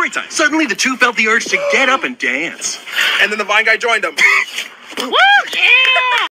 Storytime. Suddenly, the two felt the urge to get up and dance. And then the Vine guy joined them. Woo, yeah!